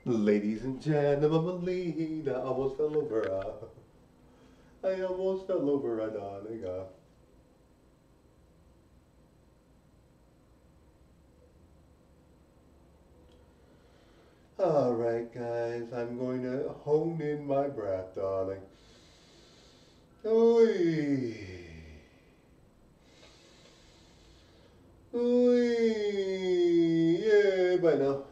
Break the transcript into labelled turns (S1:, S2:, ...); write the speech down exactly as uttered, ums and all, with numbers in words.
S1: Ladies and gentlemen, I almost fell over. Uh, I almost fell over, uh, darling. Uh. All right, guys, I'm going to hone in my breath, darling. Ooh, ooh, yeah, bye now.